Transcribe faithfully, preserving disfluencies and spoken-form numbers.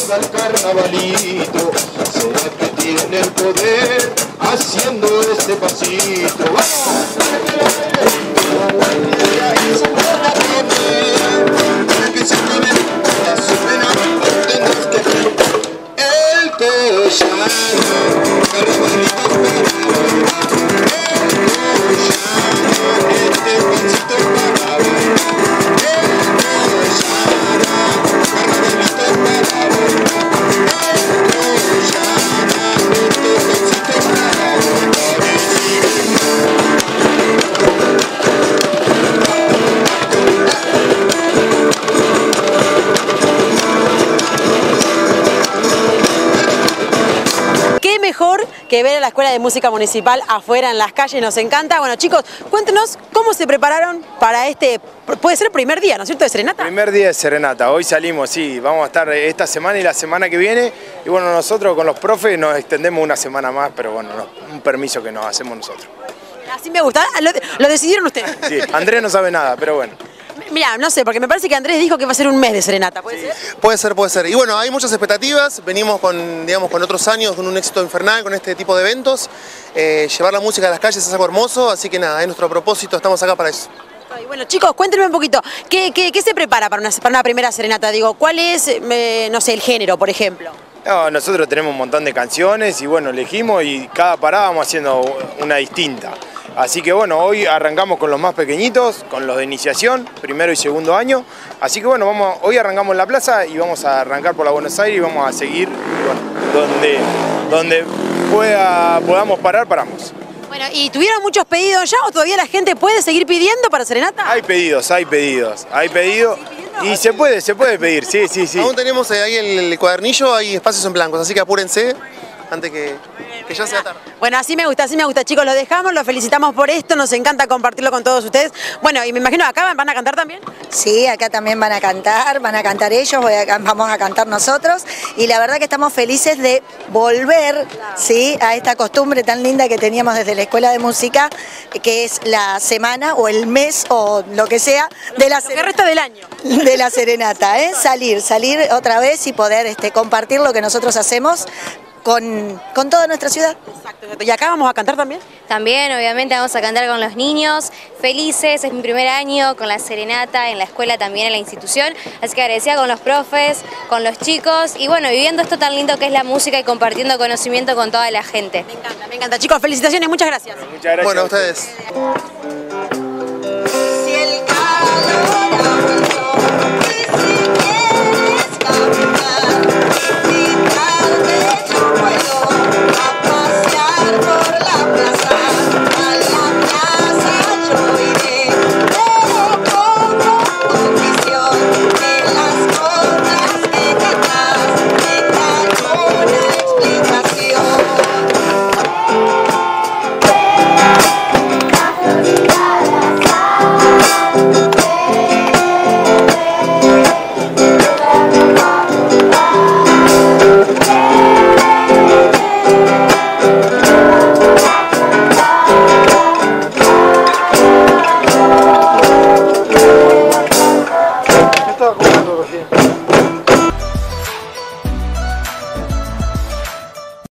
juega el carnavalito, será que tiene el poder haciendo este pasito. ¡Vamos! El Coyano, carnavalito mejor que ver a la Escuela de Música Municipal afuera en las calles, nos encanta. Bueno chicos, cuéntenos cómo se prepararon para este, puede ser el primer día, ¿no es cierto?, de serenata. Primer día de serenata, hoy salimos, sí, vamos a estar esta semana y la semana que viene, y bueno, nosotros con los profes nos extendemos una semana más, pero bueno, no, un permiso que nos hacemos nosotros. Así me gusta, lo, lo decidieron ustedes. Sí, Andrés no sabe nada, pero bueno. Mira, no sé, porque me parece que Andrés dijo que va a ser un mes de serenata, ¿puede ser? Puede ser, puede ser. Y bueno, hay muchas expectativas, venimos con, digamos, con otros años, con un éxito infernal, con este tipo de eventos. Eh, llevar la música a las calles es algo hermoso, así que nada, es nuestro propósito, estamos acá para eso. Ay, bueno, chicos, cuéntenme un poquito, ¿qué, qué, qué se prepara para una, para una primera serenata? Digo, ¿cuál es, eh, no sé, el género, por ejemplo? No, nosotros tenemos un montón de canciones y bueno, elegimos y cada parada vamos haciendo una distinta. Así que bueno, hoy arrancamos con los más pequeñitos, con los de iniciación, primero y segundo año. Así que bueno, vamos, hoy arrancamos en la plaza y vamos a arrancar por la Buenos Aires y vamos a seguir bueno, donde, donde pueda, podamos parar, paramos. Bueno, ¿y tuvieron muchos pedidos ya o todavía la gente puede seguir pidiendo para serenata? Hay pedidos, hay pedidos, hay pedidos y se puede, se puede pedir, sí, sí, sí. Aún tenemos ahí el, el cuadernillo, hay espacios en blancos, así que apúrense antes que, que ya sea tarde. Bueno, así me gusta, así me gusta, chicos, los dejamos, los felicitamos por esto, nos encanta compartirlo con todos ustedes. Bueno, y me imagino acá van a cantar también. Sí, acá también van a cantar, van a cantar ellos, voy a, vamos a cantar nosotros, y la verdad que estamos felices de volver, ¿sí?, a esta costumbre tan linda que teníamos desde la Escuela de Música, que es la semana o el mes o lo que sea de la, lo que resta del año. De la serenata, ¿eh? Salir, salir otra vez y poder este, compartir lo que nosotros hacemos Con, con toda nuestra ciudad. Exacto, exacto. ¿Y acá vamos a cantar también? También, obviamente, vamos a cantar con los niños, felices, es mi primer año con la serenata, en la escuela también, en la institución, así que agradecida con los profes, con los chicos, y bueno, viviendo esto tan lindo que es la música y compartiendo conocimiento con toda la gente. Me encanta, me encanta. Chicos, felicitaciones, muchas gracias. Bueno, muchas gracias. Bueno, a ustedes.